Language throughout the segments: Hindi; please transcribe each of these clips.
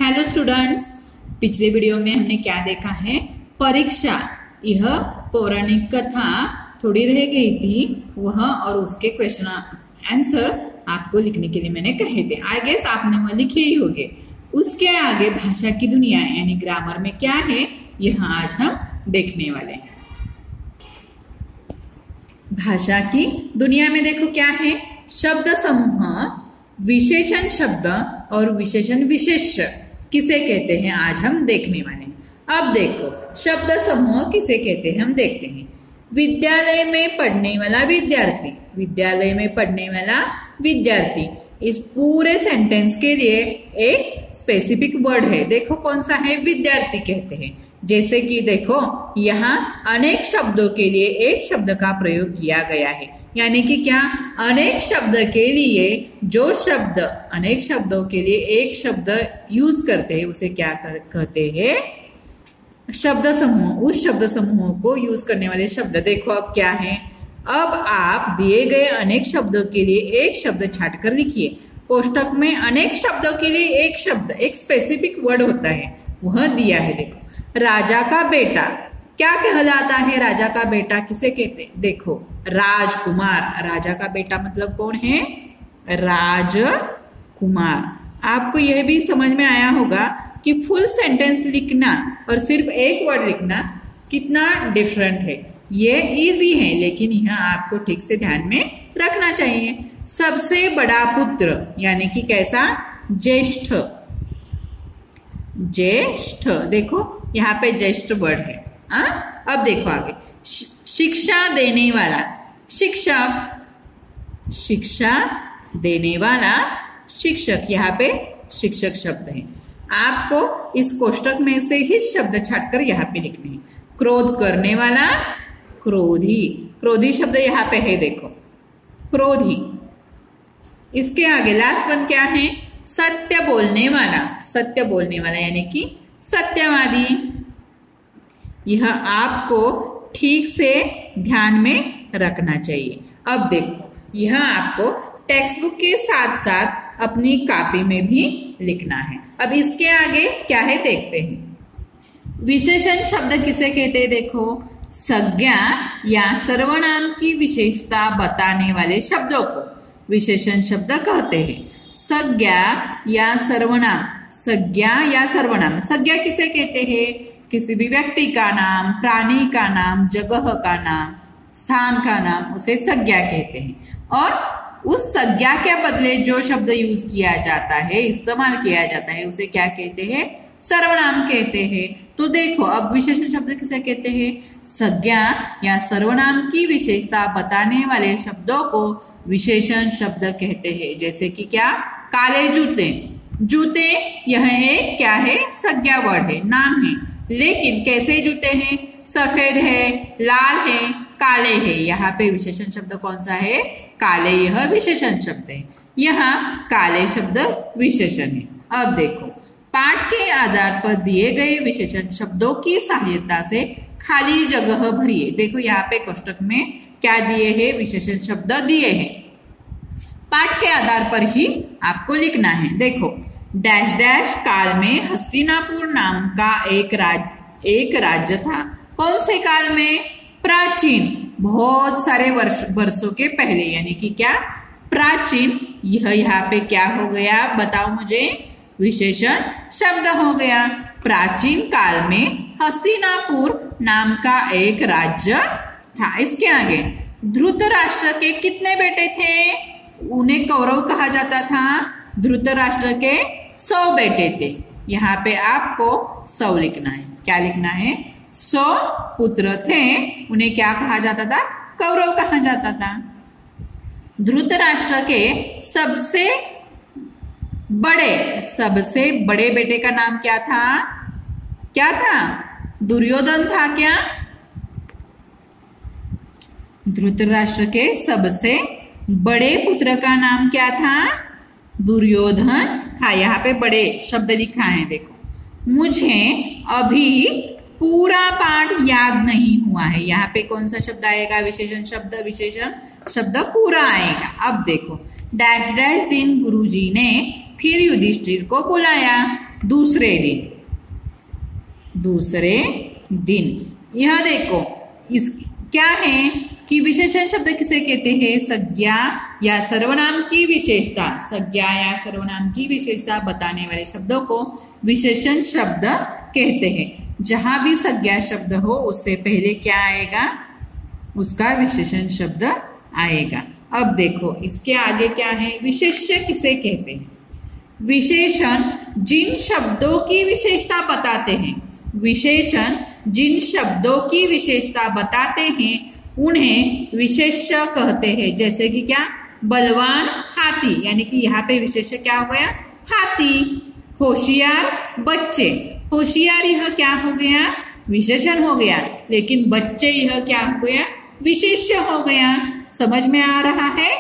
हेलो स्टूडेंट्स, पिछले वीडियो में हमने क्या देखा है, परीक्षा। यह पौराणिक कथा थोड़ी रह गई थी, वह और उसके क्वेश्चन आंसर आपको लिखने के लिए मैंने कहे थे। आई गेस आपने वह लिखे ही होंगे। उसके आगे भाषा की दुनिया यानी ग्रामर में क्या है, यह आज हम देखने वाले हैं। भाषा की दुनिया में देखो क्या है, शब्द समूह, विशेषण शब्द और विशेषण विशेष्य किसे कहते हैं, आज हम देखने वाले हैं। अब देखो शब्द समूह किसे कहते हैं, हम देखते हैं। विद्यालय में पढ़ने वाला विद्यार्थी, विद्यालय में पढ़ने वाला विद्यार्थी, इस पूरे सेंटेंस के लिए एक स्पेसिफिक वर्ड है। देखो कौन सा है, विद्यार्थी कहते हैं। जैसे कि देखो यहाँ अनेक शब्दों के लिए एक शब्द का प्रयोग किया गया है, यानी कि क्या, अनेक शब्द के लिए जो शब्द अनेक शब्दों के लिए एक शब्द यूज करते हैं उसे क्या कहते हैं, शब्द समूह। उस शब्द समूह को यूज करने वाले शब्द देखो अब क्या है। अब आप दिए गए अनेक शब्दों के लिए एक शब्द छाट कर लिखिए। कोष्टक में अनेक शब्दों के लिए एक शब्द, एक स्पेसिफिक वर्ड होता है, वह दिया है। देखो राजा का बेटा क्या कहलाता है, राजा का बेटा किसे कहते हैं, देखो राजकुमार। राजा का बेटा मतलब कौन है, राजकुमार। आपको यह भी समझ में आया होगा कि फुल सेंटेंस लिखना और सिर्फ एक वर्ड लिखना कितना डिफरेंट है। ये इजी है, लेकिन यह आपको ठीक से ध्यान में रखना चाहिए। सबसे बड़ा पुत्र यानी कि कैसा, ज्येष्ठ। ज्येष्ठ, देखो यहाँ पे ज्येष्ठ वर्ड है। अब देखो आगे, शिक्षा देने वाला, शिक्षक। शिक्षा देने वाला शिक्षक, यहाँ पे शिक्षक शब्द है। आपको इस कोष्टक में से ही शब्द छाटकर यहाँ पे लिखने हैं। क्रोध करने वाला, क्रोधी। क्रोधी शब्द यहाँ पे है, देखो क्रोधी। इसके आगे लास्ट वन क्या है, सत्य बोलने वाला। सत्य बोलने वाला यानी कि सत्यवादी। यह आपको ठीक से ध्यान में रखना चाहिए। अब देखो यह आपको टेक्स्ट बुक के साथ साथ अपनी कॉपी में भी लिखना है। अब इसके आगे क्या है देखते हैं। विशेषण शब्द किसे कहते हैं, देखो संज्ञा या सर्वनाम की विशेषता बताने वाले शब्दों को विशेषण शब्द कहते हैं। संज्ञा या सर्वनाम, संज्ञा या सर्वनाम। संज्ञा किसे कहते हैं, किसी भी व्यक्ति का नाम, प्राणी का नाम, जगह का नाम, स्थान का नाम, उसे संज्ञा कहते हैं। और उस संज्ञा के बदले जो शब्द यूज किया जाता है, इस्तेमाल किया जाता है, उसे क्या कहते हैं, सर्वनाम कहते हैं। तो देखो अब विशेषण शब्द किसे कहते हैं, संज्ञा या सर्वनाम की विशेषता बताने वाले शब्दों को विशेषण शब्द कहते हैं। जैसे कि क्या, काले जूते। जूते यह एक क्या है, संज्ञा वर्ड है, नाम है। लेकिन कैसे जूते हैं, सफेद है, लाल है, काले है। यहाँ पे विशेषण शब्द कौन सा है, काले। यह विशेषण शब्द है, यहाँ काले शब्द विशेषण है। अब देखो पाठ के आधार पर दिए गए विशेषण शब्दों की सहायता से खाली जगह भरिए। देखो यहाँ पे कोष्टक में क्या दिए हैं, विशेषण शब्द दिए हैं। पाठ के आधार पर ही आपको लिखना है। देखो डैश डैश काल में हस्तिनापुर नाम का एक राज्य था। कौन से काल में, प्राचीन, बहुत सारे वर्षों के पहले, यानी कि क्या, प्राचीन। यह यहाँ पे क्या हो गया, बताओ मुझे, विशेषण शब्द हो गया। प्राचीन काल में हस्तिनापुर नाम का एक राज्य था। इसके आगे धृतराष्ट्र के कितने बेटे थे, उन्हें कौरव कहा जाता था। धृतराष्ट्र के 100 बेटे थे। यहाँ पे आपको 100 लिखना है। क्या लिखना है, 100 पुत्र थे, उन्हें क्या कहा जाता था, कौरव कहा जाता था। धृतराष्ट्र के सबसे बड़े बेटे का नाम क्या था, क्या था, दुर्योधन था। क्या, धृतराष्ट्र के सबसे बड़े पुत्र का नाम क्या था, दुर्योधन था। यहाँ पे बड़े शब्द लिखा है, देखो। मुझे अभी पूरा पाठ याद नहीं हुआ है। यहाँ पे कौन सा शब्द आएगा, विशेषण शब्द, विशेषण शब्द पूरा आएगा। अब देखो डैश डैश दिन गुरुजी ने फिर युधिष्ठिर को बुलाया। दूसरे दिन, दूसरे दिन। यह देखो इस क्या है कि विशेषण शब्द किसे कहते हैं? संज्ञा या सर्वनाम की विशेषता, संज्ञा या सर्वनाम की विशेषता बताने वाले शब्दों को विशेषण शब्द कहते हैं। जहां भी संज्ञा शब्द हो उससे पहले क्या आएगा? उसका विशेषण शब्द आएगा। अब देखो इसके आगे क्या है? विशेष्य किसे कहते हैं? विशेषण जिन शब्दों की विशेषता बताते हैं, विशेषण जिन शब्दों की विशेषता बताते हैं उन्हें विशेष्य कहते हैं। जैसे कि क्या? बलवान हाथी, यानी कि यहाँ पे विशेष्य क्या हो गया? हाथी। होशियार बच्चे, होशियार यह क्या हो गया? विशेषण हो गया, लेकिन बच्चे यह क्या हो गया? विशेष्य हो गया। समझ में आ रहा है?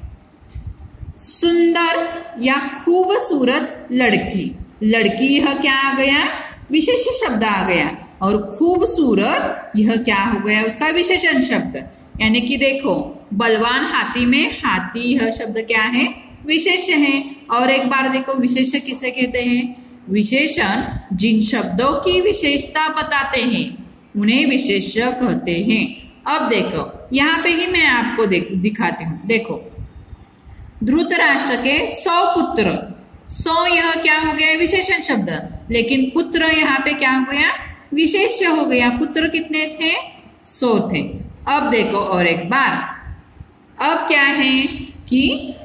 सुंदर या खूबसूरत लड़की, लड़की यह क्या आ गया? विशेष शब्द आ गया। और खूबसूरत यह क्या हो गया? उसका विशेषण शब्द। यानी कि देखो बलवान हाथी में हाथी यह शब्द क्या है? विशेष है। और एक बार देखो विशेष्य किसे कहते हैं? विशेषण जिन शब्दों की विशेषता बताते हैं उन्हें विशेष्य कहते हैं। अब देखो यहाँ पे ही मैं आपको दिखाती हूँ। देखो धृतराष्ट्र के 100 पुत्र, 100 यह क्या हो गया? विशेषण शब्द, लेकिन पुत्र यहाँ पे क्या हो गया? विशेष्य हो गया। पुत्र कितने थे? 100 थे। अब देखो और एक बार, अब क्या है कि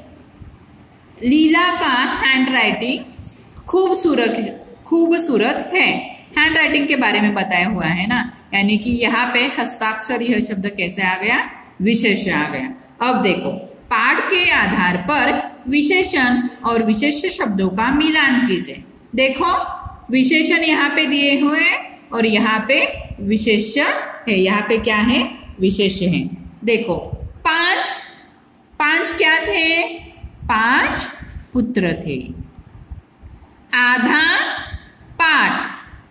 लीला का हैंडराइटिंग खूबसूरत है। हैंडराइटिंग के बारे में बताया हुआ है ना, यानी कि यहाँ पे हस्ताक्षर यह शब्द कैसे आ गया? विशेष्य आ गया। अब देखो पाठ के आधार पर विशेषण और विशेष्य शब्दों का मिलान कीजिए। देखो विशेषण यहाँ पे दिए हुए और यहाँ पे विशेष्य है। यहाँ पे क्या है? विशेष्य है। देखो पांच क्या थे? 5 पुत्र थे। आधा पाठ,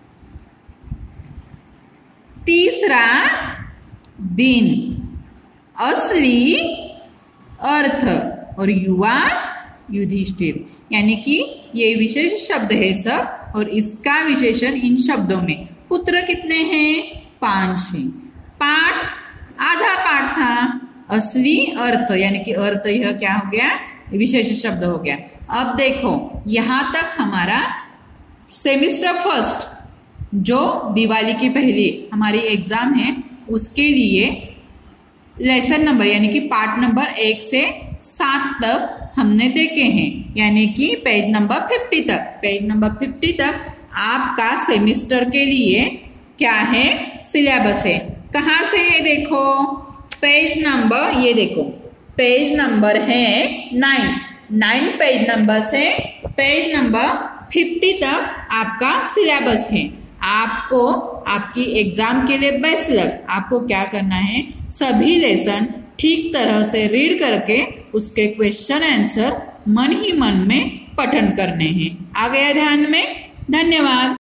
तीसरा दिन, असली अर्थ और युवा युधिष्ठिर। यानी कि ये विशेष शब्द है सब और इसका विशेषण इन शब्दों में। पुत्र कितने हैं? 5 हैं। पाठ आधा पाठ था। असली अर्थ यानी कि अर्थ यह क्या हो गया? विशेष शब्द हो गया। अब देखो यहाँ तक हमारा सेमिस्टर फर्स्ट जो दिवाली की पहली हमारी एग्जाम है उसके लिए लेसन नंबर यानी कि पार्ट नंबर 1 से 7 तक हमने देखे हैं। यानी कि पेज नंबर 50 तक, पेज नंबर 50 तक आपका सेमिस्टर के लिए क्या है? सिलेबस है। कहाँ से है? देखो पेज नंबर, ये देखो पेज नंबर है 9 पेज नंबर से पेज नंबर 50 तक आपका सिलेबस है। आपको आपकी एग्जाम के लिए बेस्ट लक। आपको क्या करना है? सभी लेसन ठीक तरह से रीड करके उसके क्वेश्चन आंसर मन ही मन में पठन करने हैं। आ गया ध्यान में? धन्यवाद।